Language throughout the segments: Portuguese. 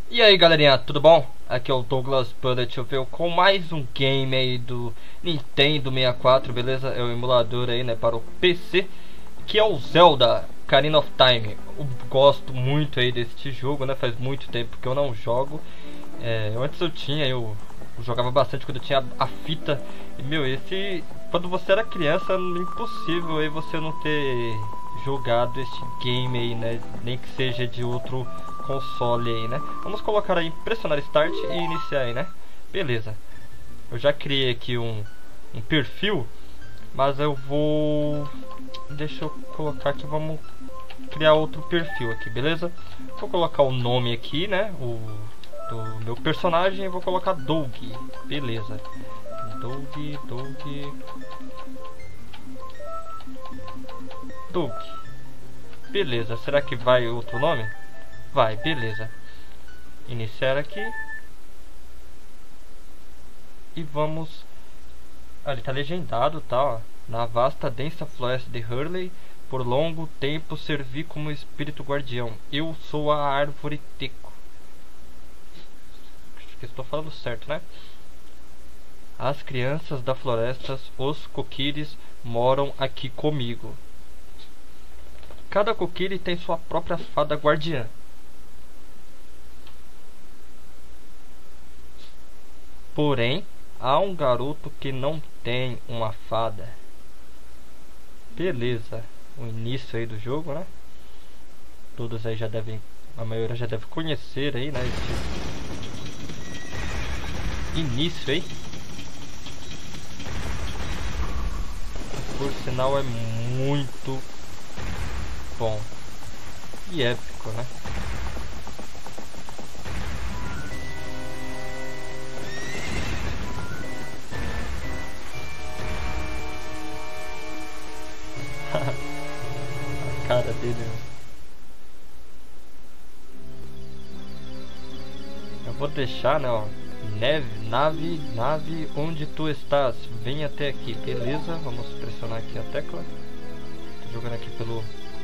E aí galerinha, tudo bom? Aqui é o Douglas Bullet com mais um game aí do Nintendo 64, beleza? É o emulador aí, né, para o PC, que é o Zelda Ocarina of Time. Eu gosto muito aí deste jogo, né? Faz muito tempo que eu não jogo. Antes eu jogava bastante quando eu tinha a fita. E meu, quando você era criança, é impossível aí você não ter jogado este game aí, né? Nem que seja de outro console aí, né? Vamos colocar aí, pressionar Start e iniciar aí, né? Beleza. Eu já criei aqui um perfil, mas eu vou... Deixa eu colocar aqui, vamos criar outro perfil aqui, beleza? Vou colocar o nome aqui, né? Do meu personagem, vou colocar Doug, beleza? Doug. Beleza, será que vai outro nome? Vai, beleza. Iniciar aqui. E vamos... Ah, ele tá legendado, tá, ó. Na vasta, densa floresta de Hurley, por longo tempo servi como espírito guardião. Eu sou a árvore Teco. Acho que estou falando certo, né? As crianças da floresta, os coquires, moram aqui comigo. Cada coquire tem sua própria fada guardiã. Porém, há um garoto que não tem uma fada. Beleza, o início aí do jogo, né? Todos aí já devem, a maioria já deve conhecer aí, né? Esse início aí. Por sinal é muito bom e épico, né? A cara dele. Eu vou deixar, né, ó. Nave, onde tu estás? Vem até aqui, beleza? Vamos pressionar aqui a tecla. Tô jogando aqui pelo...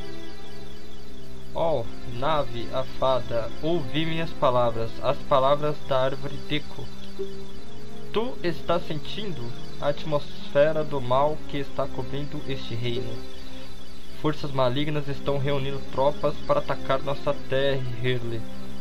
Oh, nave, a fada, ouvi minhas palavras, as palavras da árvore Teco. Tu estás sentindo a atmosfera do mal que está cobrindo este reino. Forças malignas estão reunindo tropas para atacar nossa terra, Hurley.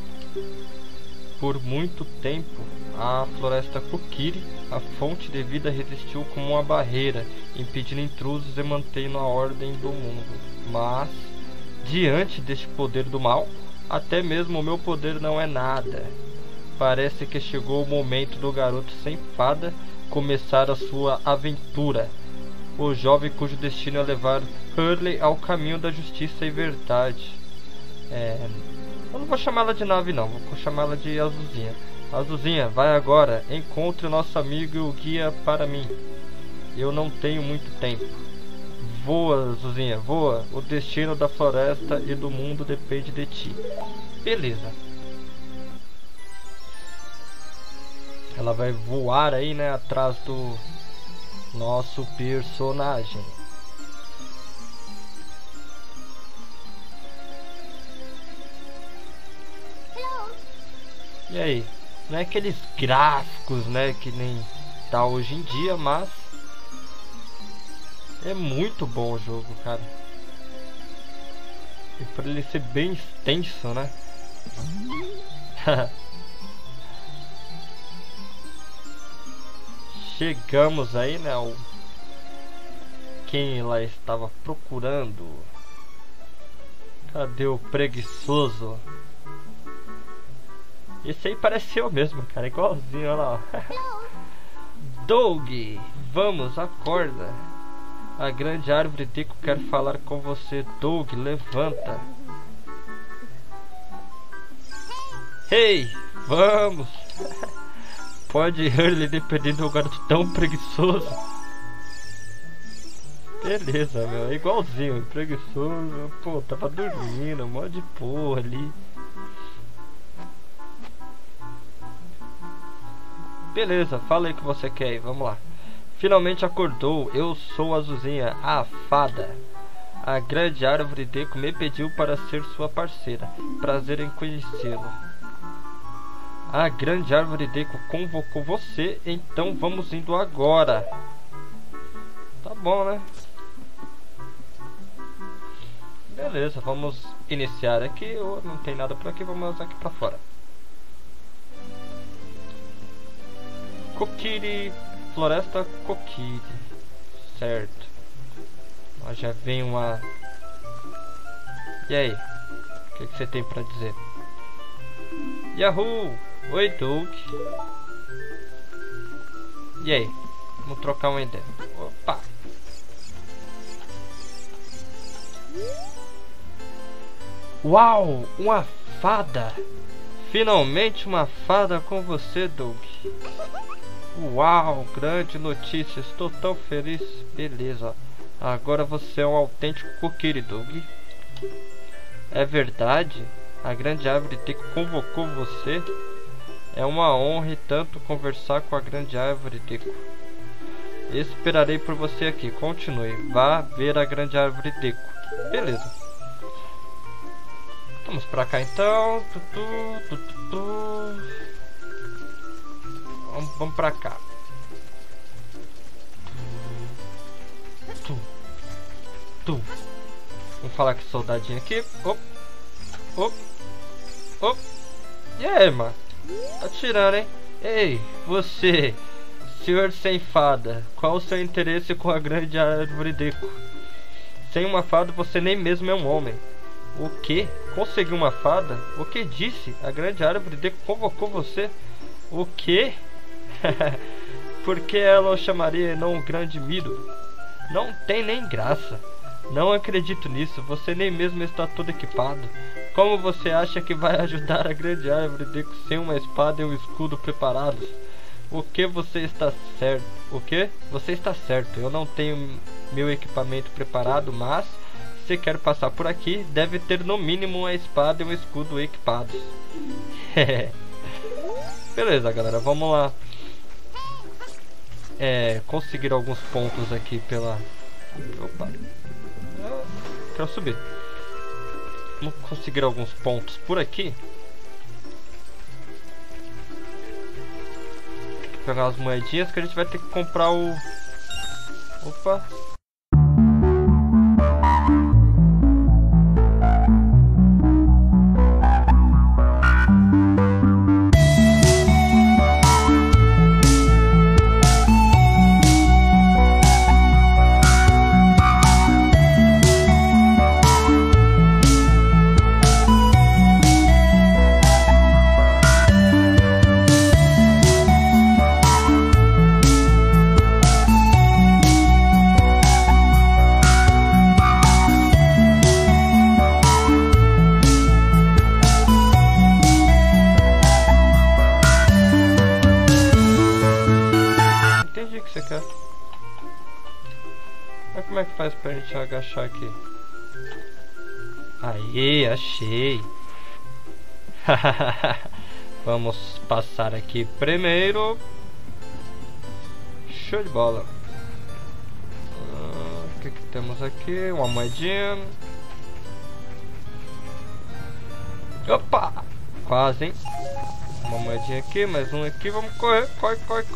Por muito tempo, a floresta Kokiri, a fonte de vida, resistiu como uma barreira, impedindo intrusos e mantendo a ordem do mundo. Mas, diante deste poder do mal, até mesmo o meu poder não é nada. Parece que chegou o momento do garoto sem fada começar a sua aventura. O jovem cujo destino é levar Hurley ao caminho da justiça e verdade. Eu não vou chamá-la de nave não, vou chamá-la de Azulzinha. Azulzinha, vai agora, encontre nosso amigo e o guia para mim. Eu não tenho muito tempo. Voa, Azulzinha, voa. O destino da floresta e do mundo depende de ti. Beleza. Ela vai voar aí, né, atrás do nosso personagem. E aí? Não é aqueles gráficos, né, que nem tá hoje em dia, mas é muito bom o jogo, cara. E por ele ser bem extenso, né? Chegamos aí, né, ao quem lá estava procurando. Cadê o preguiçoso? Esse aí parece eu mesmo, cara, igualzinho, olha lá. Doug, vamos, acorda. A grande árvore Teco quer falar com você. Doug, levanta. Hey, vamos. Pode Hurley dependendo de um garoto tão preguiçoso. Beleza, meu, é igualzinho, preguiçoso. Pô, tava dormindo, mó de porra ali. Beleza, fala aí o que você quer aí, vamos lá. Finalmente acordou, eu sou a Azulzinha, a fada. A grande árvore Teco me pediu para ser sua parceira. Prazer em conhecê-lo. A grande árvore Deku convocou você, então vamos indo agora. Tá bom, né? Beleza, vamos iniciar aqui. Não tem nada por aqui, vamos aqui pra fora. Kokiri, Floresta Kokiri. Certo. Ó, já vem uma... E aí? O que você tem pra dizer? Yahoo! Oi, Doug. E aí? Vamos trocar uma ideia. Opa! Uau! Uma fada! Finalmente uma fada com você, Doug. Uau! Grande notícia! Estou tão feliz. Beleza. Agora você é um autêntico Kokiri, Doug. É verdade? A grande árvore Deku convocou você? É uma honra e tanto conversar com a grande árvore Deku. Esperarei por você aqui. Continue. Vá ver a grande árvore Deku. Beleza. Vamos pra cá então. Vamos pra cá. Vamos falar com o soldadinho aqui. E aí, mano? Tá tirando, hein? Ei, você, senhor sem fada, qual o seu interesse com a grande árvore Deku? Sem uma fada você nem mesmo é um homem. O que? Conseguiu uma fada? O que disse? A grande árvore Deku convocou você? O que? Por que ela o chamaria e não o grande Miro? Não tem nem graça. Não acredito nisso, você nem mesmo está todo equipado. Como você acha que vai ajudar a grande árvore Deku sem uma espada e um escudo preparados? O que você está certo? O que? Você está certo, eu não tenho meu equipamento preparado, mas se quer passar por aqui, deve ter no mínimo uma espada e um escudo equipados. Beleza, galera, vamos lá. Conseguir alguns pontos aqui pela... Opa. Quero subir. Vamos conseguir alguns pontos por aqui. Pegar as moedinhas que a gente vai ter que comprar o... Opa. Mas como é que faz pra gente agachar aqui? Aí, achei. Vamos passar aqui primeiro. Show de bola. O que temos aqui? Uma moedinha. Opa! Quase, hein? Uma moedinha aqui, mais um aqui. Vamos correr. Corre.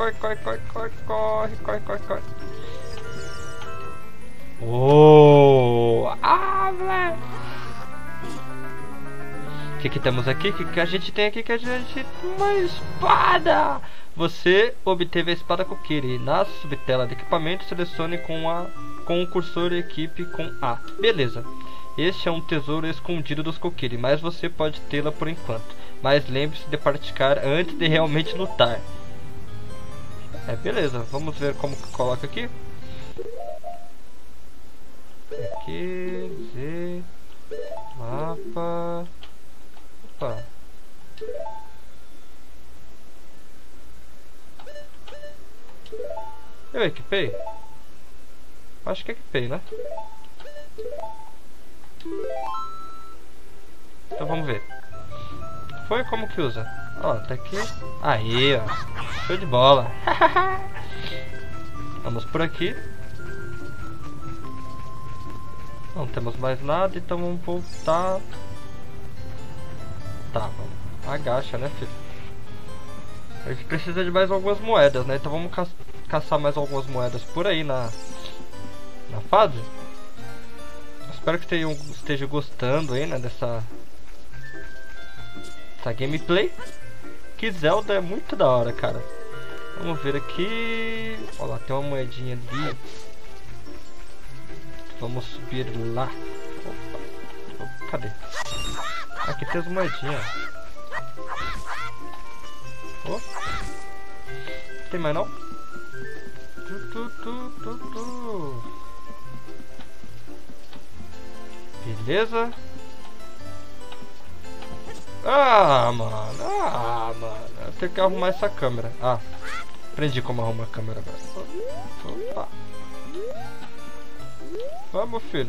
Velho. O que temos aqui? O que a gente tem aqui? Uma espada! Você obteve a espada Kokiri. Na subtela de equipamento, selecione com o cursor equipe com A. Beleza. Este é um tesouro escondido dos Kokiri, mas você pode tê-la por enquanto. Mas lembre-se de praticar antes de realmente lutar. Beleza. Vamos ver como que coloca aqui. Aqui, Z, mapa. Opa. Eu equipei? Acho que equipei, né? Então vamos ver. Foi como que usa? Ó, tá aqui. Aí, ó. Show de bola. Vamos por aqui. Não temos mais nada, então vamos voltar. Tá, vamos. Agacha, né, filho? A gente precisa de mais algumas moedas, né? Então vamos caçar mais algumas moedas por aí na fase. Espero que esteja gostando aí, né, dessa gameplay. Que Zelda é muito da hora, cara. Vamos ver aqui. Olha lá, tem uma moedinha ali. Vamos subir lá. Opa, cadê? Aqui tem as moedinhas. Oh. Tem mais não? Beleza. Ah, mano. Eu tenho que arrumar essa câmera. Ah, aprendi como arrumar a câmera agora. Opa. Vamos, filho.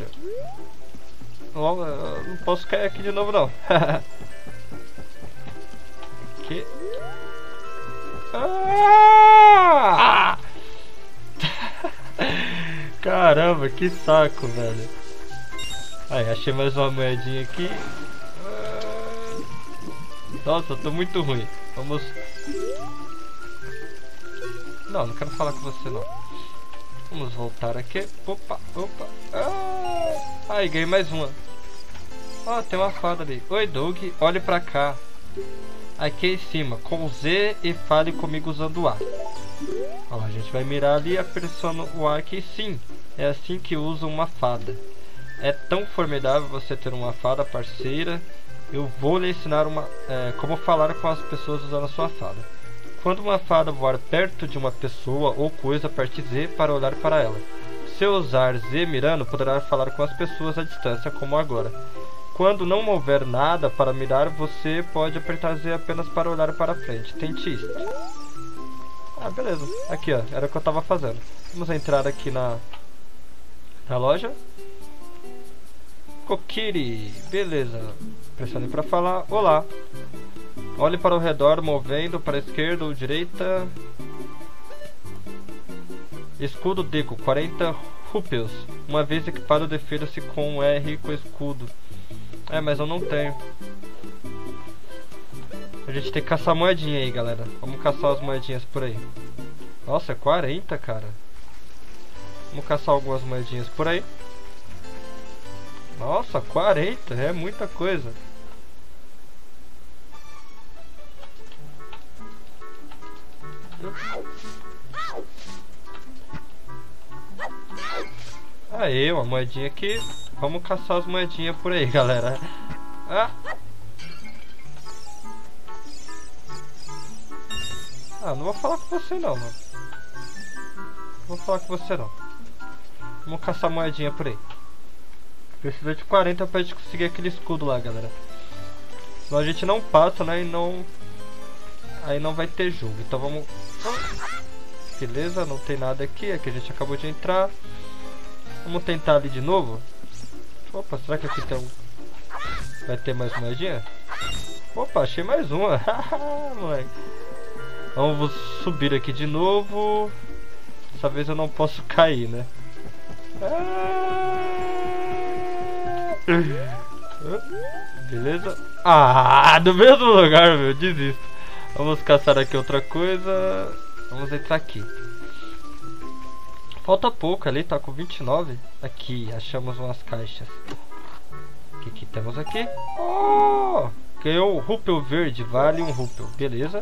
Não posso cair aqui de novo, não. Aqui. Ah! Caramba, que saco, velho. Aí, achei mais uma moedinha aqui. Nossa, eu tô muito ruim. Vamos... Não quero falar com você, não. Vamos voltar aqui. Opa. Aí, ganhei mais uma. Ó, tem uma fada ali. Oi, Doug, olhe pra cá. Aqui em cima, com Z e fale comigo usando o A. Ó, a gente vai mirar ali apertando o A aqui. Sim, é assim que usa uma fada. É tão formidável você ter uma fada parceira. Eu vou lhe ensinar como falar com as pessoas usando a sua fada. Quando uma fada voar perto de uma pessoa ou coisa, aperte Z para olhar para ela. Se usar Z mirando, poderá falar com as pessoas à distância, como agora. Quando não houver nada para mirar, você pode apertar Z apenas para olhar para frente. Tente isso. Ah, beleza. Aqui, ó. Era o que eu tava fazendo. Vamos entrar aqui na loja. Kokiri. Beleza. Pressione para falar. Olá. Olhe para o redor, movendo para a esquerda ou direita. Escudo Deco, 40 rupees. Uma vez equipado, defenda-se com R com escudo. É, mas eu não tenho. A gente tem que caçar moedinha aí, galera. Vamos caçar as moedinhas por aí. Nossa, é 40, cara. Vamos caçar algumas moedinhas por aí. Nossa, 40, é muita coisa. Aí, uma moedinha aqui. Vamos caçar as moedinhas por aí, galera. Não vou falar com você não, mano. Não vou falar com você não. Vamos caçar moedinha por aí. Precisa de 40 pra gente conseguir aquele escudo lá, galera. Senão a gente não passa, né? Aí não vai ter jogo. Então vamos... Beleza, não tem nada aqui. Aqui a gente acabou de entrar. Vamos tentar ali de novo. Opa, será que aqui tem um... Vai ter mais moedinha? Opa, achei mais uma. Moleque. Vamos subir aqui de novo. Dessa vez eu não posso cair, né? Beleza? No mesmo lugar, meu. Desisto. Vamos caçar aqui outra coisa. Vamos entrar aqui. Falta pouco ali, tá com 29. Aqui, achamos umas caixas. O que temos aqui? Oh! Ganhou um rupel verde, vale um rupel. Beleza.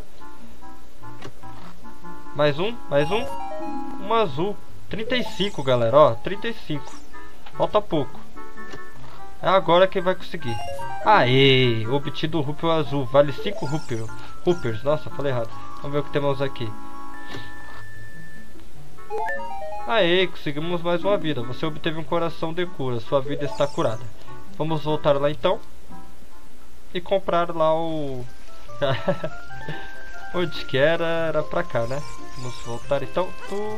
Mais um. Um azul. 35, galera, ó. 35. Falta pouco. É agora que vai conseguir. Aê! Obtido o rupel azul. Vale 5 rupers. Nossa, falei errado. Vamos ver o que temos aqui. Aê, conseguimos mais uma vida. Você obteve um coração de cura. Sua vida está curada. Vamos voltar lá então. E comprar lá o... Onde que era? Era pra cá, né? Vamos voltar então.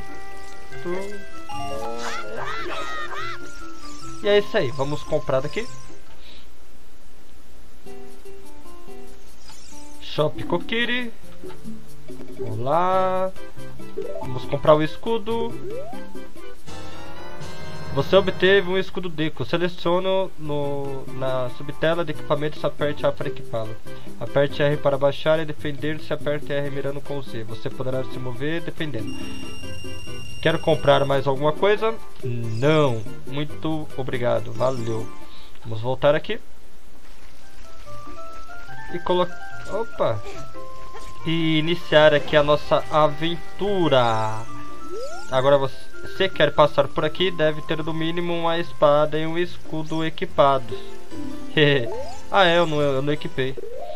E é isso aí. Vamos comprar daqui. Shop Kokiri. Olá. Vamos comprar o escudo. Você obteve um escudo Deco. Selecione na subtela de equipamento e aperte A para equipá-lo. Aperte R para baixar e defender-se, aperte R mirando com Z. Você poderá se mover defendendo. Quero comprar mais alguma coisa? Não. Muito obrigado. Valeu. Vamos voltar aqui. E colocar... Opa! E iniciar aqui a nossa aventura. Agora você quer passar por aqui, deve ter no mínimo uma espada e um escudo equipados. Ah, eu não equipei.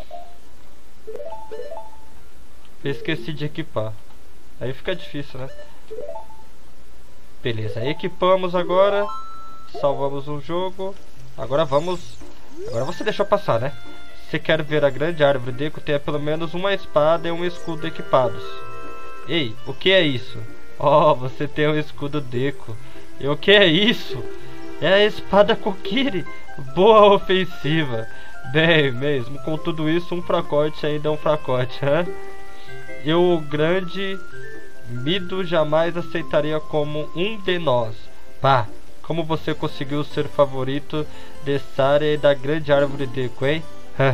Esqueci de equipar. Aí fica difícil, né? Beleza, equipamos agora. Salvamos o jogo. Agora você deixou passar, né? Se quer ver a grande árvore Deco, tenha pelo menos uma espada e um escudo equipados. Ei, o que é isso? Oh, você tem um escudo Deco. E o que é isso? É a espada Kokiri. Boa ofensiva. Bem, mesmo com tudo isso, um fracote ainda é um fracote, hã? Eu, o grande Mido, jamais aceitaria como um de nós. Pá, como você conseguiu ser favorito dessa área e da grande árvore Deco, hein?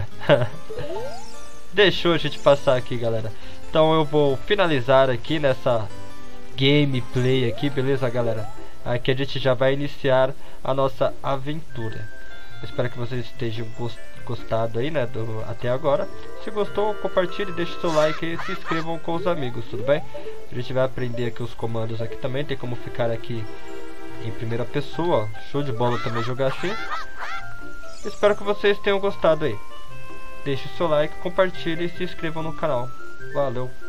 Deixou a gente passar aqui, galera. Então eu vou finalizar aqui nessa gameplay aqui, beleza, galera? Aqui a gente já vai iniciar a nossa aventura. Espero que vocês estejam gostado aí, né, até agora. Se gostou, compartilhe, deixe seu like e se inscrevam com os amigos, tudo bem? A gente vai aprender aqui os comandos aqui também. Tem como ficar aqui em primeira pessoa. Show de bola também jogar assim. Espero que vocês tenham gostado aí. Deixe o seu like, compartilhe e se inscrevam no canal. Valeu!